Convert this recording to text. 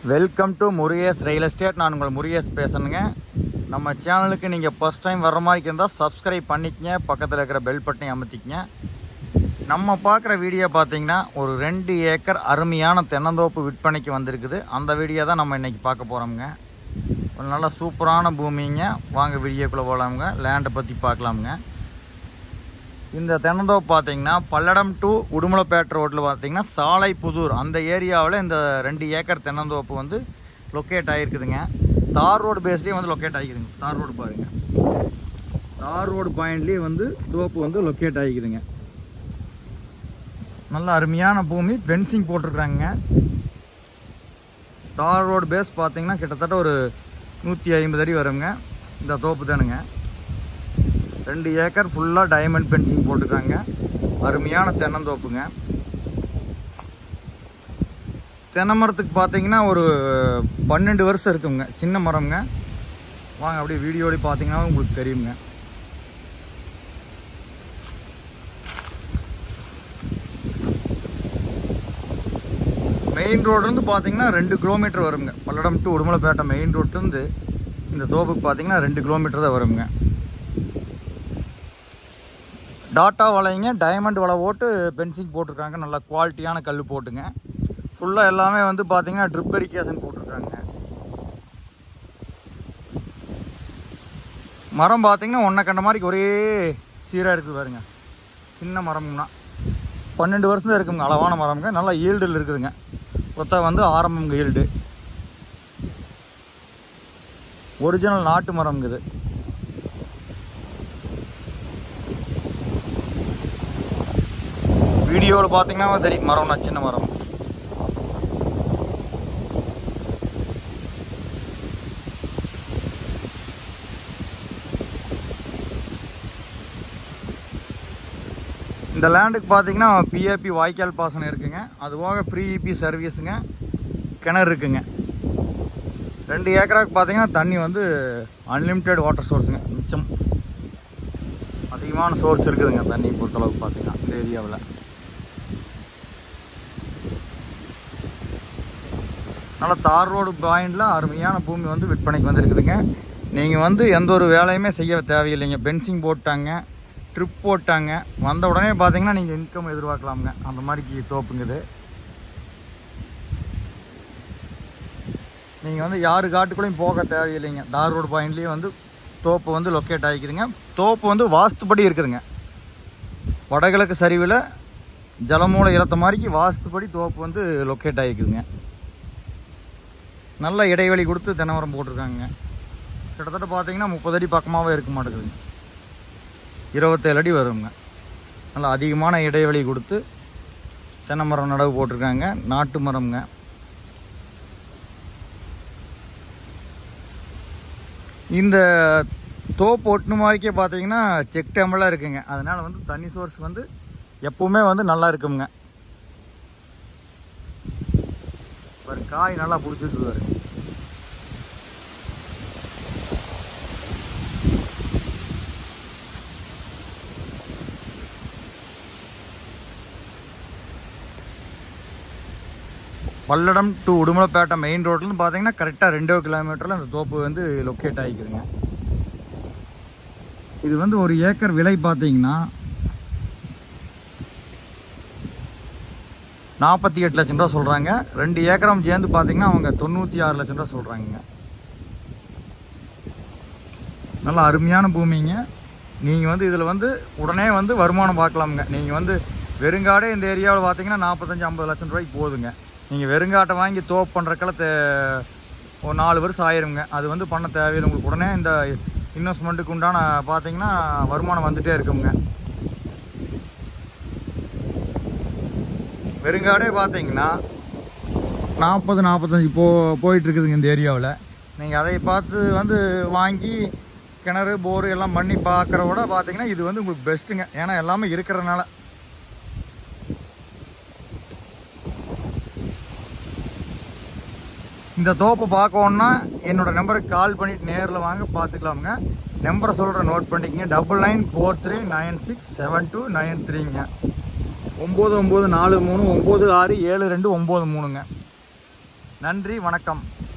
Welcome to Murugesh real estate. நான் உங்கள் முருகேஷ் பேசுகிறேங்க. நம்ம சேனலுக்கு நீங்கள் ஃபஸ்ட் டைம் வர்ற மாதிரி இருந்தால் சப்ஸ்கிரைப் பண்ணிக்கங்க, பக்கத்தில் இருக்கிற பெல் பட்டனை அமுத்திக்கங்க. நம்ம பார்க்குற வீடியோ பார்த்தீங்கன்னா ஒரு 2 ஏக்கர் அருமையான தென்னந்தோப்பு விற்பனைக்கு வந்திருக்குது. அந்த வீடியோ தான் நம்ம இன்றைக்கி பார்க்க போகிறோமுங்க. ஒரு நல்ல சூப்பரான பூமிங்க. வாங்க வீடியோக்குள்ளே போகலாமுங்க. லேண்டை பற்றி பார்க்கலாமுங்க. இந்த தென்னந்தோப்பு பார்த்தீங்கன்னா பல்லடம் டு உடுமலைப்பேட்டை ரோட்டில் பார்த்தீங்கன்னா சாலைப்புதூர் அந்த ஏரியாவில் இந்த 2 ஏக்கர் தென்னந்தோப்பு வந்து லொக்கேட் ஆகிருக்குதுங்க. தார் ரோடு பேஸ்லேயே வந்து லொக்கேட் ஆகிக்குதுங்க. தார் ரோடு பாருங்கள், தார் ரோடு பாயிண்ட்லேயே வந்து தோப்பு வந்து லொக்கேட் ஆகிக்குதுங்க. நல்ல அருமையான பூமி, ஃபென்சிங் போட்டிருக்குறாங்க. தார் ரோடு பேஸ் பார்த்தீங்கன்னா கிட்டத்தட்ட ஒரு 150 அடி வருங்க. இந்த தோப்பு தானுங்க. 2 ஏக்கர் ஃபுல்லாக டைமண்ட் ஃபென்சிங் போட்டுருக்காங்க. அருமையான தென்னந்தோப்புங்க. தென்னை மரத்துக்கு பார்த்தீங்கன்னா ஒரு 12 வருஷம் இருக்குங்க. சின்ன மரம்ங்க. வாங்க அப்படியே வீடியோடி பார்த்தீங்கன்னா உங்களுக்கு தெரியுங்க. மெயின் ரோட்லேருந்து பார்த்தீங்கன்னா 2 கிலோமீட்டர் வருங்க. பல்லடம் டு உடுமலைப்பேட்டை மெயின் ரோட்லேருந்து இந்த தோப்புக்கு பார்த்தீங்கன்னா 2 கிலோமீட்டர் தான் வருங்க. டாட்டா வலைங்க, டைமண்ட் வலை போட்டு பென்சிங் போட்டிருக்காங்க. நல்லா குவாலிட்டியான கல் போட்டுங்க. ஃபுல்லாக எல்லாமே வந்து பார்த்தீங்கன்னா ட்ரிப் இரிகேஷன் போட்டிருக்காங்க. மரம் பார்த்தீங்கன்னா ஒன்றை கண்ட மாதிரி ஒரே சீராக இருக்குது பாருங்க. சின்ன மரம்னா 12 வருஷம் தான் இருக்குங்க. அளவான மரம்ங்க. நல்லா ஈல்டில் இருக்குதுங்க. கொத்தா வந்து ஆரம்பங்க ஈல்டு. ஒரிஜினல் நாட்டு மரம்ங்குது. வீடியோவில் பார்த்தீங்கன்னா தெரியும் மரம்னா சின்ன மரம். இந்த லேண்டுக்கு பார்த்தீங்கன்னா பிஏபி வாய்க்கால் பாசனம் இருக்குங்க. அது போக ஃப்ரீ இபி சர்வீஸுங்க. கிணறு இருக்குங்க. 2 ஏக்கராக்கு பார்த்தீங்கன்னா தண்ணி வந்து அன்லிமிட்டெட் வாட்டர் சோர்ஸுங்க. மிச்சம் அதிகமான சோர்ஸ் இருக்குதுங்க தண்ணி பொறுத்தளவுக்கு பார்த்தீங்கன்னா இந்த ஏரியாவில். நல்லா தார் ரோடு பாயிண்டில் அருமையான பூமி வந்து விற்பனைக்கு வந்துருக்குதுங்க. நீங்கள் வந்து எந்த ஒரு வேலையுமே செய்ய தேவையில்லைங்க. பென்சிங் போட்டாங்க, ட்ரிப் போட்டாங்க, வந்த உடனே பார்த்தீங்கன்னா நீங்கள் இன்கம் எதிர்பார்க்கலாமுங்க. அந்த மாதிரி தோப்புங்குது. நீங்கள் வந்து யாரு காட்டுக்குள்ளேயும் போக தேவையில்லைங்க. தார் ரோடு பாயிண்ட்லேயே வந்து தோப்பு வந்து லொக்கேட் ஆகிக்குதுங்க. தோப்பு வந்து வாஸ்துப்படி இருக்குதுங்க. வடகிழக்கு சரிவில் ஜலமூலை இழத்த மாதிரிக்கு வாஸ்துப்படி தோப்பு வந்து லொக்கேட் ஆகிக்குதுங்க. நல்ல இடைவெளி கொடுத்து தென்னை மரம் போட்டிருக்காங்க. கிட்டத்தட்ட பார்த்தீங்கன்னா 30 அடி பக்கமாகவே இருக்க மாட்டேங்குதுங்க. 27 அடி வருங்க. நல்லா அதிகமான இடைவெளி கொடுத்து தென்னை மரம் நடவு போட்டிருக்காங்க. நாட்டு மரம்ங்க. இந்த தோப்பு ஒட்டு மாதிரிக்கே பார்த்தீங்கன்னா செக் டேமெல்லாம் இருக்குங்க. அதனால் வந்து தண்ணி சோர்ஸ் வந்து எப்பவுமே வந்து நல்லா இருக்குங்க. ஒரு காய் நல்லா பிடிச்சிருக்கு பாருங்க. பல்லடம் டு உடுமலைப்பேட்டை மெயின் ரோட்லேருந்து பார்த்தீங்கன்னா கரெக்டாக 2 கிலோமீட்டரில் அந்த தோப்பு வந்து லொக்கேட் ஆகிக்குதுங்க. இது வந்து ஒரு ஏக்கர் விலை பார்த்தீங்கன்னா 48 லட்சம் ரூபா சொல்கிறாங்க. 2 ஏக்கரம் சேர்ந்து பார்த்தீங்கன்னா அவங்க 96 லட்சம் ரூபா சொல்கிறாங்க. நல்லா அருமையான பூமிங்க. நீங்கள் வந்து இதில் வந்து உடனே வந்து வருமானம் பார்க்கலாமுங்க. நீங்கள் வந்து வெறுங்காடே இந்த ஏரியாவில் பார்த்தீங்கன்னா 45-50 லட்சம் ரூபாய்க்கு போகுதுங்க. நீங்கள் வெறுங்காட்டை வாங்கி தோப்பு பண்ணுறக்கெல்லாம் ஒரு 4 வருஷம் ஆயிருங்க. அது வந்து பண்ண தேவையில்லை. உங்களுக்கு உடனே இந்த இன்வெஸ்ட்மெண்ட்டுக்கு உண்டான பார்த்தீங்கன்னா வருமானம் வந்துகிட்டே இருக்குங்க. வெறுங்காடே பார்த்தீங்கன்னா 40-45 போயிட்டு இருக்குதுங்க இந்த ஏரியாவில். நீங்கள் அதை பார்த்து வந்து வாங்கி கிணறு போரு எல்லாம் பண்ணி பார்க்குற விட பார்த்தீங்கன்னா இது வந்து உங்களுக்கு பெஸ்ட்டுங்க. ஏன்னா எல்லாமே இருக்கிறதுனால. இந்த தோப்பை பார்க்கணுன்னா என்னோடய நம்பருக்கு கால் பண்ணிவிட்டு நேரில் வாங்க பார்த்துக்கலாமுங்க. நம்பரை சொல்கிற நோட் பண்ணிக்கங்க. 9943967293ங்க. 9943967293ங்க. நன்றி, வணக்கம்.